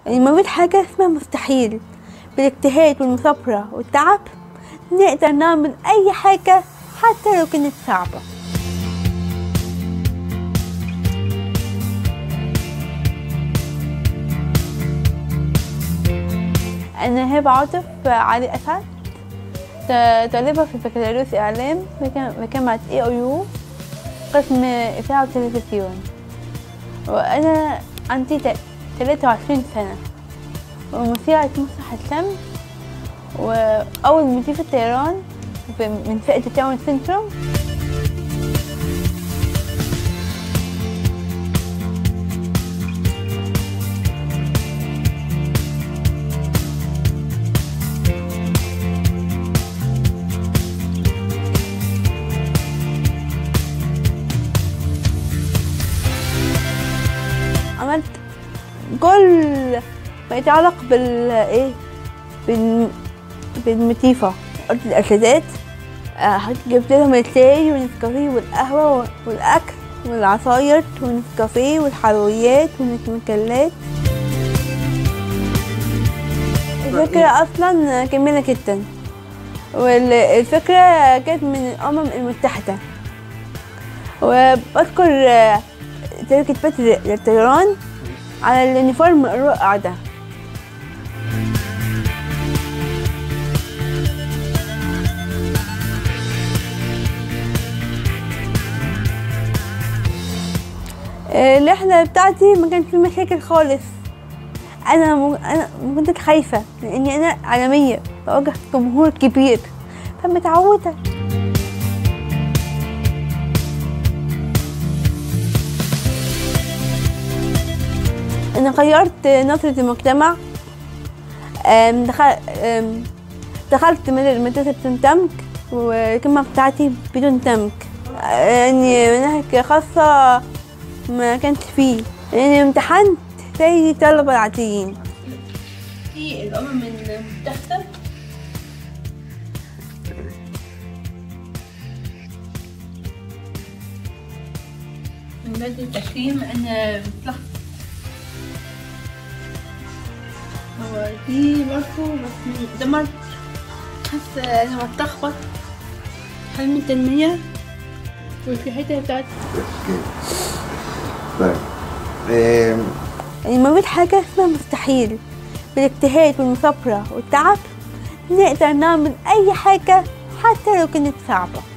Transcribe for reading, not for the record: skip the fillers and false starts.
يعني ما فيش حاجة اسمها مستحيل. بالاجتهاد والمثابرة والتعب نقدر نعمل أي حاجة حتى لو كانت صعبة. أنا هبة عاطف علي أسعد، طالبة في بكالوريوس إعلام بجامعة AOU قسم إذاعة وتلفزيون، وأنا عندي 23 سنة ومذيعة مسرح الشمس وأول مضيفة طيران من فئة التاون سيندروم. عملت كل ما يتعلق بالمطيفة. قلت الأرشادات، جبت لهم الشاي والنسكافيه والقهوة والأكل والعصاير والنسكافيه والحلويات والمكلات. الفكرة أصلا جميلة جدا، والفكرة كانت من الأمم المتحدة، وبذكر شركة بدر للطيران على اليونيفورم الرائع ده. الرحلة بتاعتي ما كانش فيه مشاكل خالص. أنا ما كنتش خايفة لأني أنا عالمية بواجه جمهور كبير فمتعودة. أنا غيرت نظرة المجتمع. دخلت مدرسة بدون تمك والجامعة بتاعتي بدون تمك، يعني مناهج خاصة ما كانش فيه، يعني امتحنت زي الطلبة العاديين. في الأمم المتحدة من بعد التكريم أنا بتلخبط. هو دي برضه بس ده مرض، حاسة لما بتلخبط حلم التنمية وفي حتة بتاعتي. طيب يعني ما فيش حاجة اسمها مستحيل. بالاجتهاد والمثابرة والتعب نقدر نعمل أي حاجة حتى لو كانت صعبة.